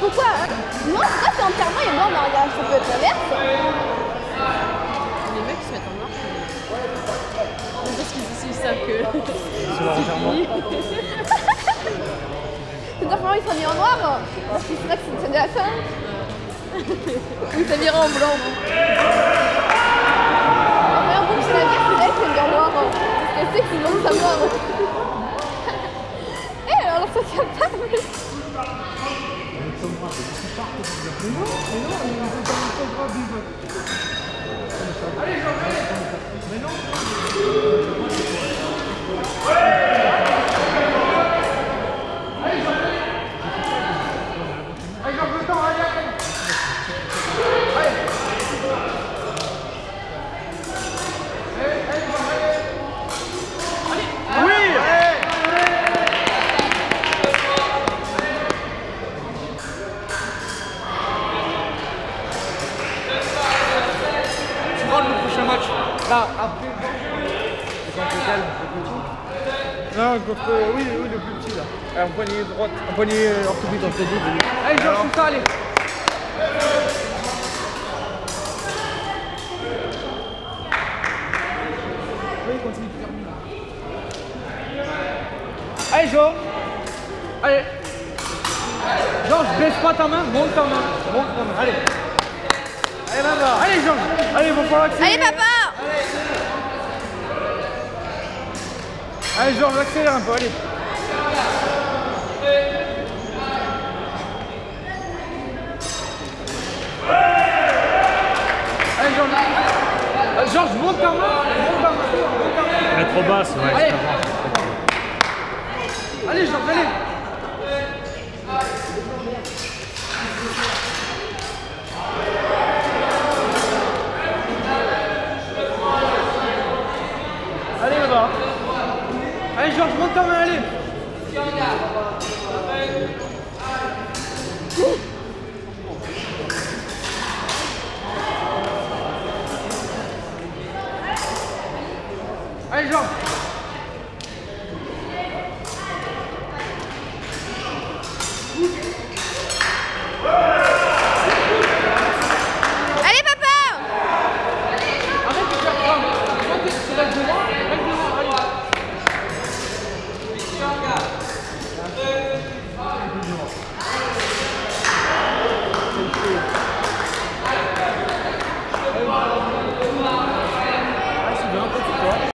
pourquoi? Non, pourquoi c'est entièrement et non, non, regarde, ça peut être l'inverse. Les mecs qui se mettent en marche. Parce qu'ils savent que C'est leur enterrement. C'est entièrement, ils sont mis en noir. Parce qu'ils savent que c'est de la fin. Oui, ça vira en blanc. Enfin, bon, c'est la vie, c'est elle qui est en noir. Parce qu'elle sait que c'est bon de savoir. Eh, alors ça tient pas. Allez, Jean, mais non. Là, après, contre lequel? Le petit? Non, contre, oui, le plus petit là. En poignée droite, en poignée orthopédique, on s'est dit. Allez, Georges, tout ça, allez. Oui, continue de faire mieux. Allez, Georges. Allez. Georges, baisse pas ta main, monte ta main. Monte ta main, allez. Allez, maman. Allez, Georges. Allez, il va falloir accélérer. Allez, papa. Allez, Georges, accélère un peu, allez. Allez, Georges. Georges, monte ta main. Monte ta main. Elle est trop basse, ouais. Allez. Allez, Georges, allez. Allez, là-bas. Allez, Georges, monte ta main, allez.